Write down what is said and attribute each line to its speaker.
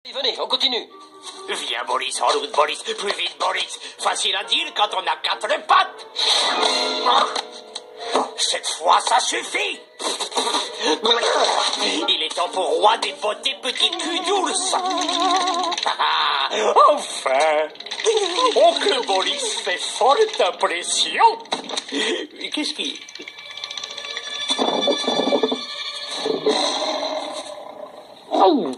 Speaker 1: Venez, on continue.
Speaker 2: Viens, Boris, en route, Boris. Plus vite, Boris. Facile à dire quand on a 4 pattes. Cette fois, ça suffit. Il est temps pour Roi dévoter petit cul d'ours. Enfin. Oncle Boris fait forte impression. Qu'est-ce qui... Oh.